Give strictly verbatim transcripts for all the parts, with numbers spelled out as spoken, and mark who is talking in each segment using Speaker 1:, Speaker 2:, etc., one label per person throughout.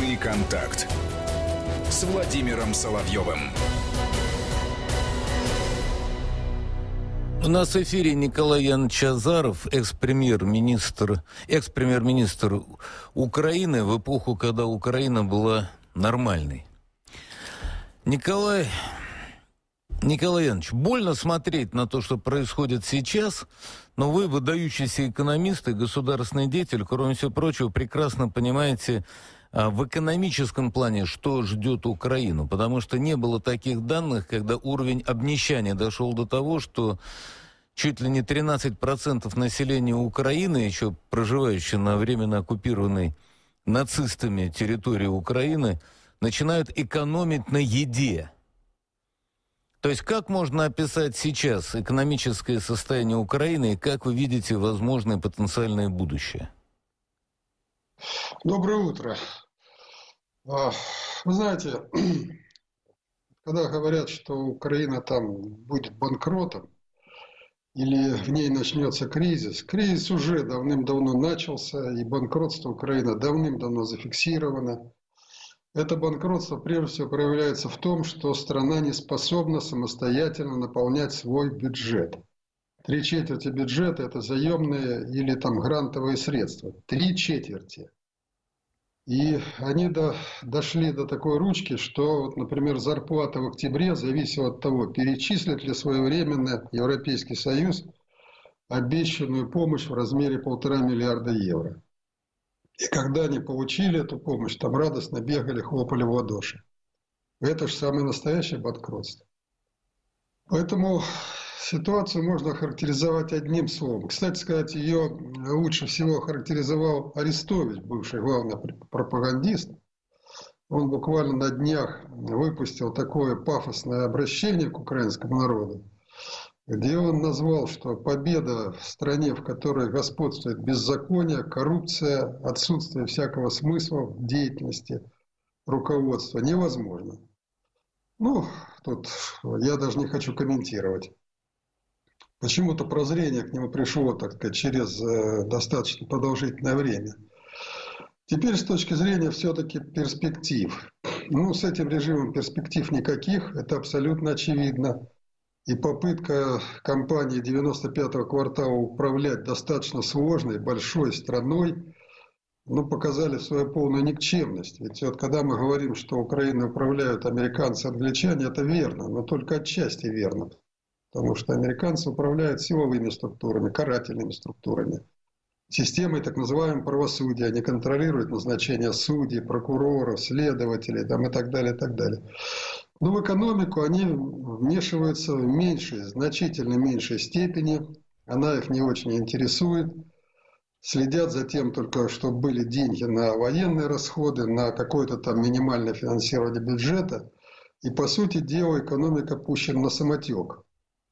Speaker 1: Прямой контакт с Владимиром Соловьевым.
Speaker 2: У нас в эфире Николай Янович Азаров, экс-премьер-министр, экс-премьер-министр Украины в эпоху, когда Украина была нормальной. Николай, Николай Янович, больно смотреть на то, что происходит сейчас, но вы, выдающийся экономист и государственный деятель, кроме всего прочего, прекрасно понимаете в экономическом плане, что ждет Украину, потому что не было таких данных, когда уровень обнищания дошел до того, что чуть ли не тринадцать процентов населения Украины, еще проживающие на временно оккупированной нацистами территории Украины, начинают экономить на еде. То есть как можно описать сейчас экономическое состояние Украины и как вы видите возможное потенциальное будущее?
Speaker 3: Доброе утро. Вы знаете, когда говорят, что Украина там будет банкротом или в ней начнется кризис, кризис уже давным-давно начался, и банкротство Украины давным-давно зафиксировано. Это банкротство прежде всего проявляется в том, что страна не способна самостоятельно наполнять свой бюджет. Три четверти бюджета – это заемные или там грантовые средства. Три четверти. И они до, дошли до такой ручки, что, вот, например, зарплата в октябре зависела от того, перечислит ли своевременно Европейский Союз обещанную помощь в размере полтора миллиарда евро. И когда они получили эту помощь, там радостно бегали, хлопали в ладоши. Это же самое настоящее банкротство. Поэтому ситуацию можно охарактеризовать одним словом. Кстати сказать, ее лучше всего охарактеризовал Арестович, бывший главный пропагандист. Он буквально на днях выпустил такое пафосное обращение к украинскому народу, где он назвал, что победа в стране, в которой господствует беззаконие, коррупция, отсутствие всякого смысла в деятельности руководства, невозможно. Ну, тут я даже не хочу комментировать. Почему-то прозрение к нему пришло, так сказать, через э, достаточно продолжительное время. Теперь с точки зрения все-таки перспектив. Ну, с этим режимом перспектив никаких, это абсолютно очевидно. И попытка компании девяносто пятого квартала управлять достаточно сложной, большой страной, ну, показали свою полную никчемность. Ведь вот когда мы говорим, что Украиной управляют американцы и англичане, это верно, но только отчасти верно. Потому что американцы управляют силовыми структурами, карательными структурами, системой так называемого правосудия. Они контролируют назначение судей, прокуроров, следователей там, и так далее, и так далее. Но в экономику они вмешиваются в меньшей, значительно меньшей степени. Она их не очень интересует. Следят за тем только, чтобы были деньги на военные расходы, на какое-то там минимальное финансирование бюджета. И, по сути дела, экономика пущена на самотек.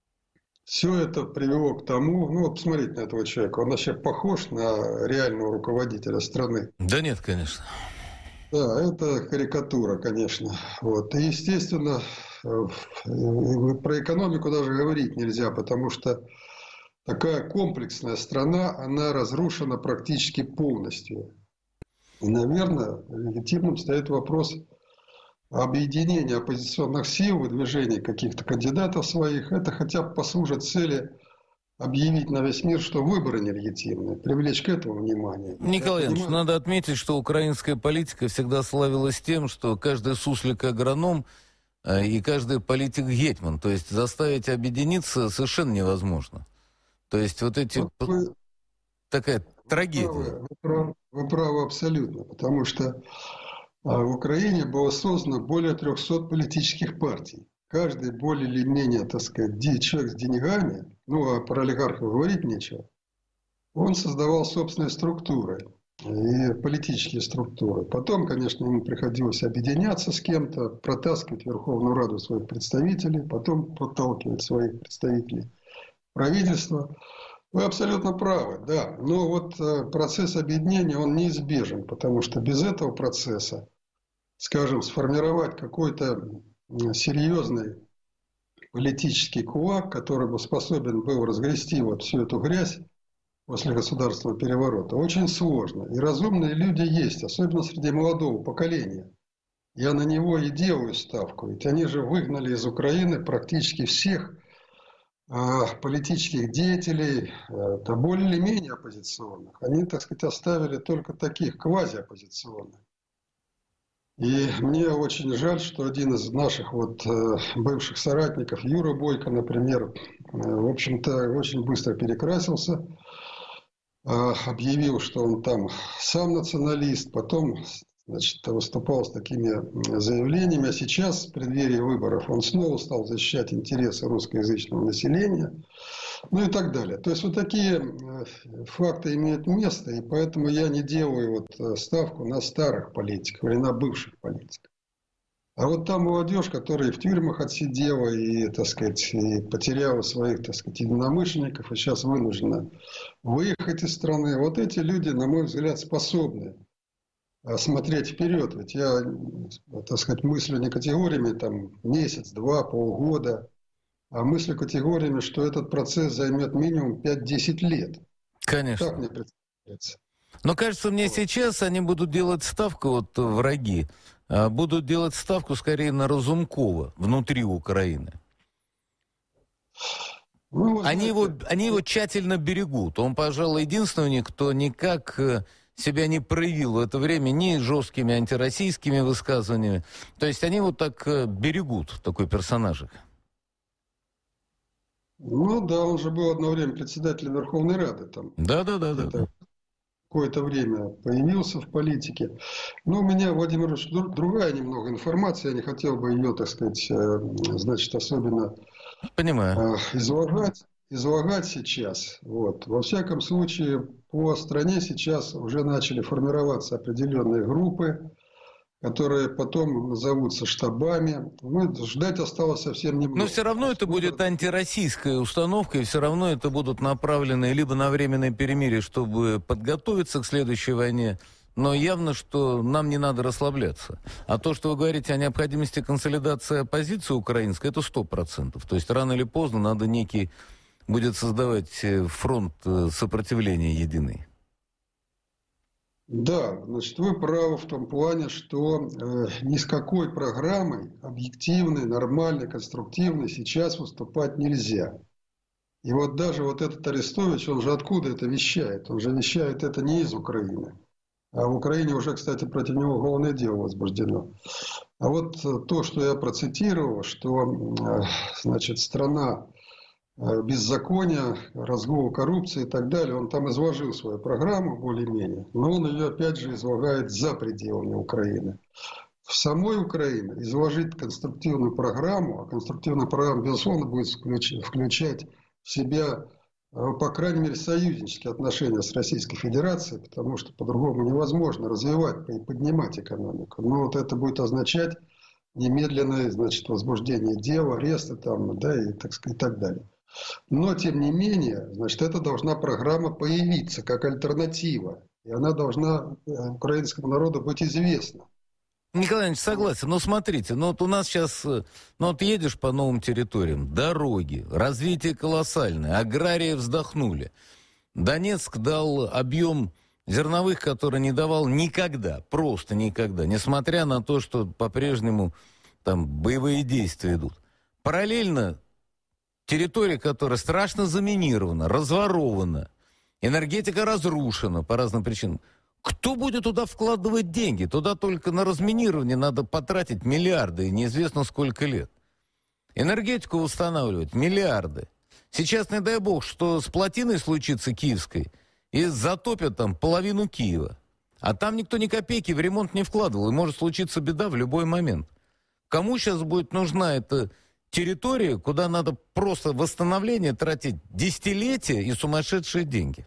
Speaker 3: Все это привело к тому, ну, вот посмотрите на этого человека, он вообще похож на реального руководителя страны?
Speaker 2: Да нет, конечно.
Speaker 3: Да, это карикатура, конечно. Вот. И, естественно, про экономику даже говорить нельзя, потому что такая комплексная страна, она разрушена практически полностью. И, наверное, легитимным стоит вопрос объединения оппозиционных сил, выдвижения каких-то кандидатов своих. Это хотя бы послужит цели объявить на весь мир, что выборы нелегитимны, привлечь к этому внимание.
Speaker 2: Николай Иванович, понимаю... надо отметить, что украинская политика всегда славилась тем, что каждый суслик агроном и каждый политик гетьман. То есть заставить объединиться совершенно невозможно. То есть вот эти... Вот вы... Такая трагедия.
Speaker 3: Вы правы, вы, правы, вы правы абсолютно, потому что в Украине было создано более трехсот политических партий. Каждый более или менее, так сказать, человек с деньгами, ну, а про олигархов говорить нечего, он создавал собственные структуры и политические структуры. Потом, конечно, ему приходилось объединяться с кем-то, протаскивать в Верховную Раду своих представителей, потом подталкивать своих представителей в правительство. Вы абсолютно правы, да. Но вот процесс объединения, он неизбежен, потому что без этого процесса, скажем, сформировать какой-то серьезный политический кулак, который бы способен был разгрести вот всю эту грязь, после государственного переворота. Очень сложно. И разумные люди есть, особенно среди молодого поколения. Я на него и делаю ставку. Ведь они же выгнали из Украины практически всех э, политических деятелей, э, да более-менее оппозиционных. Они, так сказать, оставили только таких квазиоппозиционных. И мне очень жаль, что один из наших вот э, бывших соратников, Юра Бойко, например, э, в общем-то, очень быстро перекрасился, э, объявил, что он там сам националист, потом, значит, выступал с такими заявлениями, а сейчас, в преддверии выборов, он снова стал защищать интересы русскоязычного населения, ну и так далее. То есть вот такие факты имеют место, и поэтому я не делаю вот ставку на старых политиков или на бывших политиков. А вот та молодежь, которая в тюрьмах отсидела и, так сказать, и потеряла своих, так сказать, единомышленников, и сейчас вынуждена выехать из страны, вот эти люди, на мой взгляд, способны смотреть вперед. Ведь я, так сказать, мыслю не категориями, там, месяц, два, полгода, а мыслю категориями, что этот процесс займет минимум пять-десять лет.
Speaker 2: Конечно.
Speaker 3: Так мне представляется.
Speaker 2: Но кажется мне, сейчас они будут делать ставку, вот враги, будут делать ставку скорее на Разумкова внутри Украины. Ну, знаете, они, его, они его тщательно берегут. Он, пожалуй, единственный у них, кто никак себя не проявил в это время ни жесткими антироссийскими высказываниями. То есть они вот так берегут, такой персонажик.
Speaker 3: Ну да, он же был одно время председателем Верховной Рады. Там.
Speaker 2: Да, да, да, да.
Speaker 3: Какое-то время появился в политике. Но у меня, Владимир Ильич, другая немного информация. Я не хотел бы ее, так сказать, значит, особенно
Speaker 2: Понимаю.
Speaker 3: излагать, излагать сейчас. Вот. Во всяком случае, по стране сейчас уже начали формироваться определенные группы, которые потом назовутся штабами. Ну, ждать осталось совсем немного.
Speaker 2: Но все равно это будет антироссийская установка, и все равно это будут направлены либо на временное перемирие, чтобы подготовиться к следующей войне, но явно, что нам не надо расслабляться. А то, что вы говорите о необходимости консолидации оппозиции украинской, это сто процентов. То есть рано или поздно надо некий будет создавать фронт сопротивления единый.
Speaker 3: Да, значит, вы правы в том плане, что э, ни с какой программой объективной, нормальной, конструктивной сейчас выступать нельзя. И вот даже вот этот Арестович, он же откуда это вещает? Он же вещает это не из Украины. А в Украине уже, кстати, против него уголовное дело возбуждено. А вот то, что я процитировал, что, э, значит, страна беззакония, разгула коррупции и так далее. Он там изложил свою программу более-менее, но он ее опять же излагает за пределами Украины. В самой Украине изложить конструктивную программу, а конструктивная программа, безусловно, будет включать в себя, по крайней мере, союзнические отношения с Российской Федерацией, потому что по-другому невозможно развивать и поднимать экономику. Но вот это будет означать немедленное, значит, возбуждение дела, аресты там, да, и, так сказать, и так далее. Но, тем не менее, значит, эта должна программа появиться как альтернатива. И она должна украинскому народу быть известна.
Speaker 2: Николай Иванович, согласен. Но смотрите, ну вот у нас сейчас, ну вот едешь по новым территориям, дороги, развитие колоссальное, аграрии вздохнули. Донецк дал объем зерновых, который не давал никогда, просто никогда, несмотря на то, что по-прежнему там боевые действия идут. Параллельно территория, которая страшно заминирована, разворована, энергетика разрушена по разным причинам. Кто будет туда вкладывать деньги? Туда только на разминирование надо потратить миллиарды, и неизвестно сколько лет. Энергетику восстанавливать миллиарды. Сейчас, не дай бог, что с плотиной случится киевской, и затопят там половину Киева. А там никто ни копейки в ремонт не вкладывал, и может случиться беда в любой момент. Кому сейчас будет нужна эта территория, куда надо просто восстановление тратить десятилетия и сумасшедшие деньги?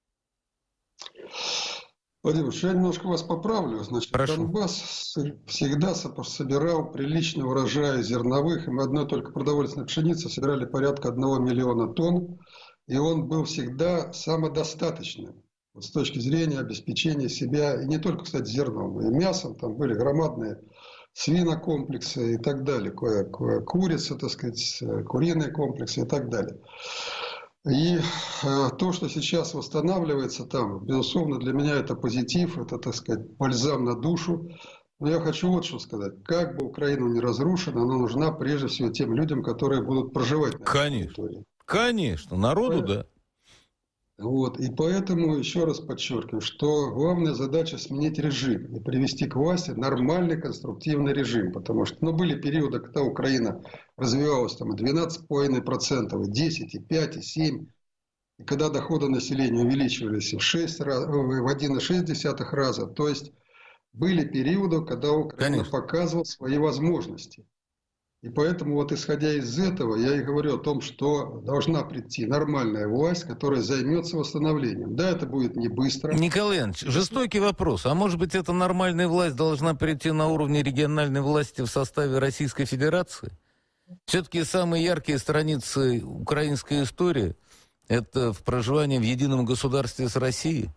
Speaker 3: Владимир, я немножко вас поправлю. Значит,
Speaker 2: Прошу.
Speaker 3: Донбасс всегда собирал приличный урожай зерновых, и мы одной только продовольственной пшеницы собирали порядка одного миллиона тонн, и он был всегда самодостаточным. Вот с точки зрения обеспечения себя, и не только, кстати, зерном, и мясом, там были громадные свинокомплексы и так далее, курица, так сказать, куриные комплексы и так далее. И э, то, что сейчас восстанавливается там, безусловно, для меня это позитив, это, так сказать, бальзам на душу. Но я хочу вот что сказать. Как бы Украина не разрушена, она нужна прежде всего тем людям, которые будут проживать на этой территории.
Speaker 2: Конечно, народу, да.
Speaker 3: Вот. И поэтому еще раз подчеркиваю, что главная задача сменить режим и привести к власти нормальный конструктивный режим. Потому что ну, были периоды, когда Украина развивалась там, и двенадцать целых пять десятых процента, и десять, и пять, и семь. И когда доходы населения увеличивались в, шесть раз, в один целых шесть десятых раза. То есть были периоды, когда Украина Конечно. Показывала свои возможности. И поэтому вот исходя из этого, я и говорю о том, что должна прийти нормальная власть, которая займется восстановлением. Да, это будет не быстро.
Speaker 2: Николай Иванович, жестокий вопрос. А может быть, эта нормальная власть должна прийти на уровне региональной власти в составе Российской Федерации? Все-таки самые яркие страницы украинской истории – это в проживании в едином государстве с Россией.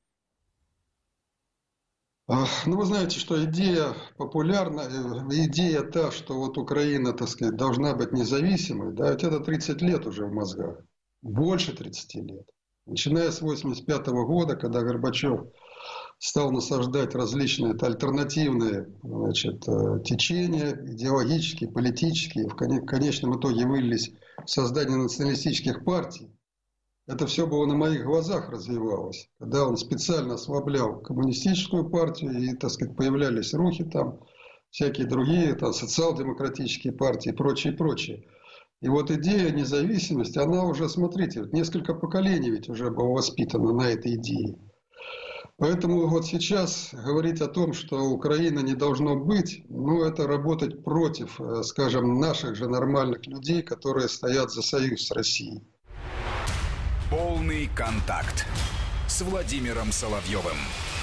Speaker 3: Ну, вы знаете, что идея популярна, идея та, что вот Украина, так сказать, должна быть независимой, да, ведь это тридцать лет уже в мозгах, больше тридцати лет. Начиная с восемьдесят пятого года, когда Горбачев стал насаждать различные альтернативные, значит, течения, идеологические, политические, в конечном итоге вылились в создание националистических партий. Это все было на моих глазах развивалось, когда он специально ослаблял коммунистическую партию, и, так сказать, появлялись рухи там, всякие другие, там, социал-демократические партии и прочее, прочее. И вот идея независимости, она уже, смотрите, несколько поколений ведь уже было воспитано на этой идее. Поэтому вот сейчас говорить о том, что Украина не должно быть, ну, это работать против, скажем, наших же нормальных людей, которые стоят за союз с Россией.
Speaker 1: Полный контакт с Владимиром Соловьевым.